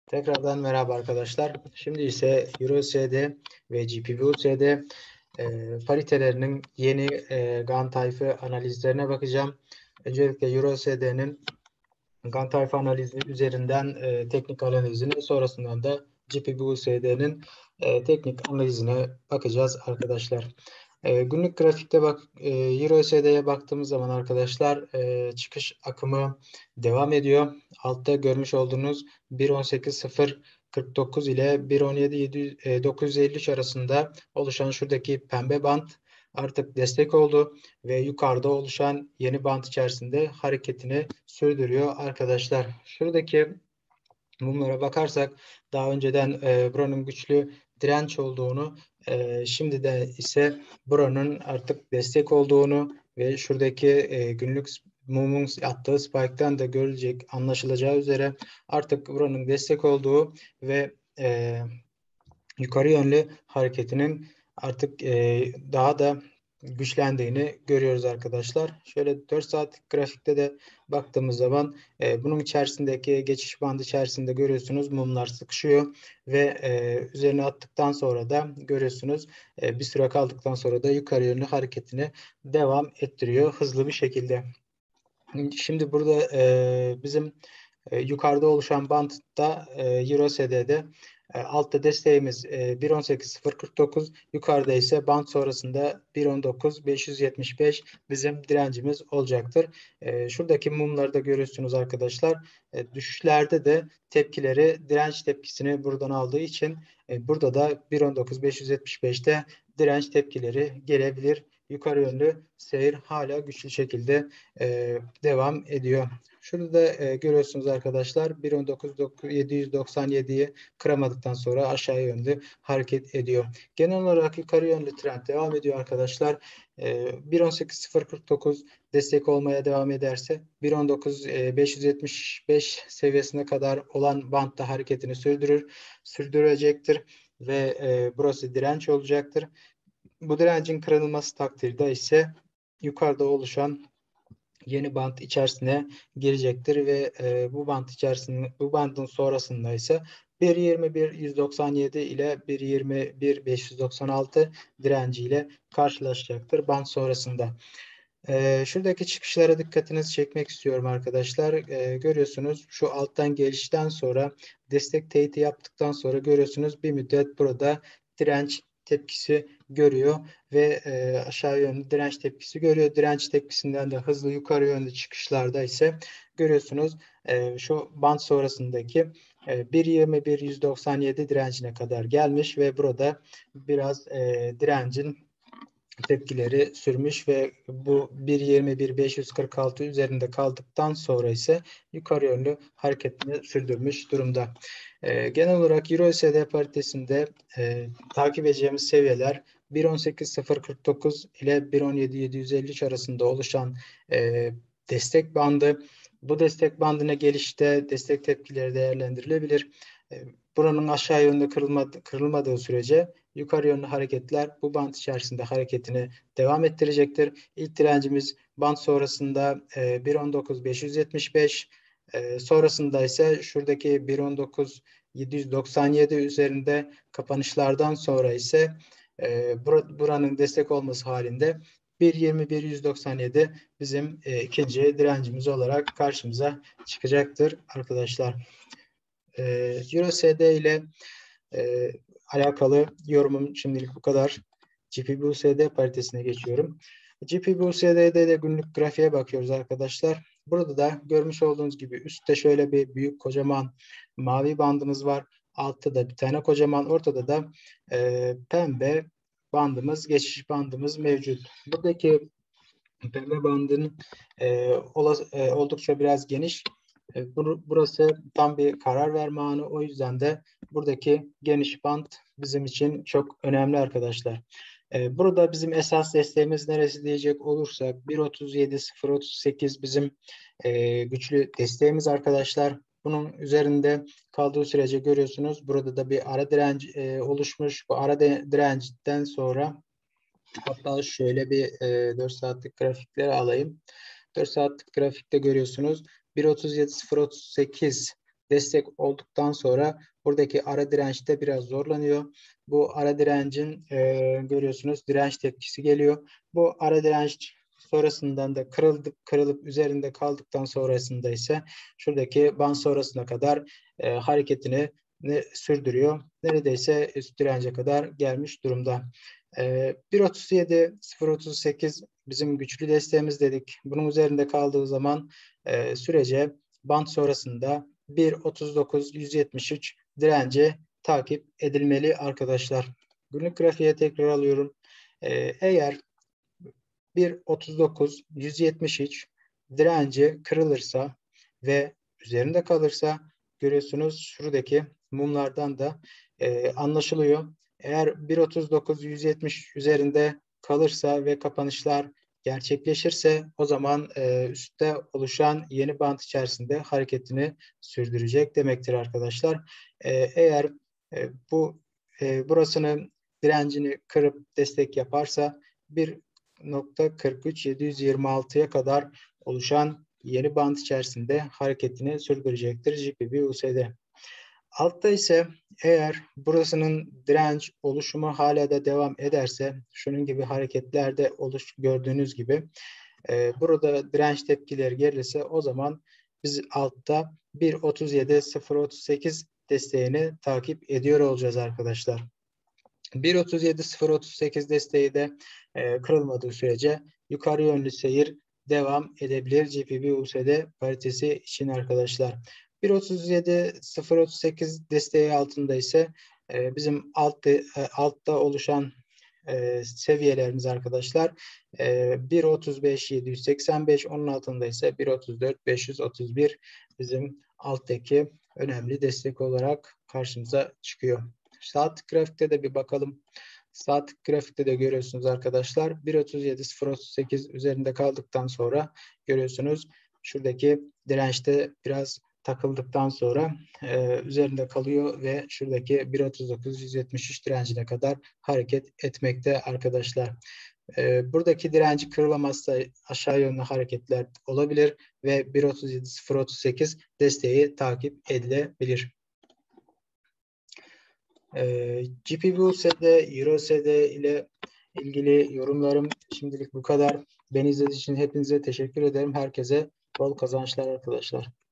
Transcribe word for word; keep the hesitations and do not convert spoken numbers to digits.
Tekrardan merhaba arkadaşlar. Şimdi ise EuroSD ve G P U S D e, paritelerinin yeni e, GAN tayfı analizlerine bakacağım. Öncelikle EuroSD'nin GAN tayfı analizi üzerinden e, teknik analizine, sonrasında da G P U S D'nin e, teknik analizine bakacağız arkadaşlar. E, günlük grafikte bak e, EuroSD'ye baktığımız zaman arkadaşlar e, çıkış akımı devam ediyor. Altta görmüş olduğunuz bir on sekiz sıfır kırk dokuz ile bir on yedi dokuz yüz elli üç arasında oluşan şuradaki pembe bant artık destek oldu ve yukarıda oluşan yeni bant içerisinde hareketini sürdürüyor arkadaşlar. Şuradaki mumlara bakarsak daha önceden e, buranın güçlü direnç olduğunu, e, şimdi de ise buranın artık destek olduğunu ve şuradaki e, günlük mumun attığı spike'tan da görülecek, anlaşılacağı üzere artık buranın destek olduğu ve e, yukarı yönlü hareketinin artık e, daha da güçlendiğini görüyoruz arkadaşlar. Şöyle dört saatlik grafikte de baktığımız zaman e, bunun içerisindeki geçiş bandı içerisinde görüyorsunuz mumlar sıkışıyor ve e, üzerine attıktan sonra da görüyorsunuz e, bir süre kaldıktan sonra da yukarı yönlü hareketini devam ettiriyor hızlı bir şekilde. Şimdi burada e, bizim e, yukarıda oluşan bantta e, EuroSD'de e, altta desteğimiz e, bir on sekiz sıfır kırk dokuz, yukarıda ise bant sonrasında bir on dokuz beş yüz yetmiş beş bizim direncimiz olacaktır. E, şuradaki mumları da görüyorsunuz arkadaşlar. E, düşüşlerde de tepkileri direnç tepkisini buradan aldığı için e, burada da bir on dokuz beş yüz yetmiş beşte direnç tepkileri gelebilir. Yukarı yönlü seyir hala güçlü şekilde e, devam ediyor. Şurada da e, görüyorsunuz arkadaşlar bir on dokuz yedi yüz doksan yediyi kıramadıktan sonra aşağı yönlü hareket ediyor. Genel olarak yukarı yönlü trend devam ediyor arkadaşlar. E, bir on sekiz sıfır kırk dokuz destek olmaya devam ederse bir on dokuz beş yüz yetmiş beş seviyesine kadar olan bantta hareketini sürdürür, sürdürecektir ve e, burası direnç olacaktır. Bu direncin kırılması takdirde ise yukarıda oluşan yeni band içerisine girecektir ve e, bu band içerisinde bu bandın sonrasında ise bir yirmi bir yüz doksan yedi ile bir yirmi bir beş yüz doksan altı direnciyle karşılaşacaktır band sonrasında. E, şuradaki çıkışlara dikkatinizi çekmek istiyorum arkadaşlar. E, görüyorsunuz şu alttan gelişten sonra destek teyiti yaptıktan sonra görüyorsunuz bir müddet burada direnç tepkisi görüyor ve e, aşağı yönlü direnç tepkisi görüyor. Direnç tepkisinden de hızlı yukarı yönlü çıkışlarda ise görüyorsunuz e, şu band sonrasındaki e, bir yirmi bir yüz doksan yedi direncine kadar gelmiş ve burada biraz e, direncin tepkileri sürmüş ve bu bir yirmi bir beş yüz kırk altı üzerinde kaldıktan sonra ise yukarı yönlü hareketini sürdürmüş durumda. E, genel olarak EuroSD paritesinde e, takip edeceğimiz seviyeler bir on sekiz sıfır kırk dokuz ile bir on yedi yedi yüz elli üç arasında oluşan e, destek bandı. Bu destek bandına gelişte destek tepkileri değerlendirilebilir. E, buranın aşağı yönde kırılmadı, kırılmadığı sürece yukarı yönlü hareketler bu bant içerisinde hareketini devam ettirecektir. İlk direncimiz bant sonrasında e, bir on dokuz beş yüz yetmiş beş, e, sonrasında ise şuradaki bir on dokuz yedi yüz doksan yedi üzerinde kapanışlardan sonra ise e, bur buranın destek olması halinde bir yirmi bir yüz doksan yedi bizim e, ikinci direncimiz olarak karşımıza çıkacaktır arkadaşlar. E, EuroSD ile e, alakalı yorumum şimdilik bu kadar. G P U S D paritesine geçiyorum. G P U S D'de de günlük grafiğe bakıyoruz arkadaşlar. Burada da görmüş olduğunuz gibi üstte şöyle bir büyük kocaman mavi bandımız var. Altta da bir tane kocaman, ortada da e, pembe bandımız, geçiş bandımız mevcut. Buradaki pembe bandın e, ola, e, oldukça biraz geniş. E, burası tam bir karar verme anı. O yüzden de buradaki geniş band bizim için çok önemli arkadaşlar. E, burada bizim esas desteğimiz neresi diyecek olursak bir otuz yedi sıfır otuz sekiz bizim e, güçlü desteğimiz arkadaşlar. Bunun üzerinde kaldığı sürece görüyorsunuz. Burada da bir ara direnç e, oluşmuş. Bu ara direncden sonra hatta şöyle bir e, dört saatlik grafikleri alayım. dört saatlik grafikte görüyorsunuz. bir otuz yedi sıfır otuz sekiz destek olduktan sonra buradaki ara dirençte biraz zorlanıyor. Bu ara direncin e, görüyorsunuz direnç tepkisi geliyor. Bu ara direnç sonrasından da kırıldı, kırılıp üzerinde kaldıktan sonrasında ise şuradaki band sonrasına kadar e, hareketini ne, sürdürüyor. Neredeyse üst dirence kadar gelmiş durumda. E, bir otuz yedi sıfır otuz sekiz bizim güçlü desteğimiz dedik. Bunun üzerinde kaldığı zaman e, sürece band sonrasında bir otuz dokuz yüz yetmiş üç direnci takip edilmeli arkadaşlar. Günlük grafiğe tekrar alıyorum. Ee, eğer bir otuz dokuz yüz yetmiş üç direnci kırılırsa ve üzerinde kalırsa görüyorsunuz şuradaki mumlardan da e, anlaşılıyor. Eğer bir otuz dokuz yüz yetmiş üzerinde kalırsa ve kapanışlar gerçekleşirse o zaman e, üstte oluşan yeni bant içerisinde hareketini sürdürecek demektir arkadaşlar. E, eğer e, bu e, burasının direncini kırıp destek yaparsa bir nokta kırk üç yedi yüz yirmi altıya kadar oluşan yeni bant içerisinde hareketini sürdürecektir J P B U S D. Altta ise eğer burasının direnç oluşumu hala da devam ederse şunun gibi hareketlerde oluş gördüğünüz gibi e, burada direnç tepkileri gelirse o zaman biz altta bir otuz yedi sıfır otuz sekiz desteğini takip ediyor olacağız arkadaşlar. bir otuz yedi sıfır otuz sekiz desteği de e, kırılmadığı sürece yukarı yönlü seyir devam edebilir J P B U S D paritesi için arkadaşlar. bir otuz yedi sıfır otuz sekiz desteği altında ise e, bizim altta, e, altta oluşan e, seviyelerimiz arkadaşlar e, bir otuz beş yedi yüz seksen beş, onun altında ise bir otuz dört beş yüz otuz bir bizim alttaki önemli destek olarak karşımıza çıkıyor. Saatlik grafikte de bir bakalım. Saatlik grafikte de görüyorsunuz arkadaşlar. bir otuz yedi sıfır otuz sekiz üzerinde kaldıktan sonra görüyorsunuz şuradaki dirençte biraz takıldıktan sonra e, üzerinde kalıyor ve şuradaki bir otuz dokuz yüz yetmiş üç direncine kadar hareket etmekte arkadaşlar. E, buradaki direnci kırılamazsa aşağı yönlü hareketler olabilir ve bir otuz yedi sıfır otuz sekiz desteği takip edilebilir. Ee, G P B U S D, Euro S D ile ilgili yorumlarım şimdilik bu kadar. Beni izlediğiniz için hepinize teşekkür ederim. Herkese bol kazançlar arkadaşlar.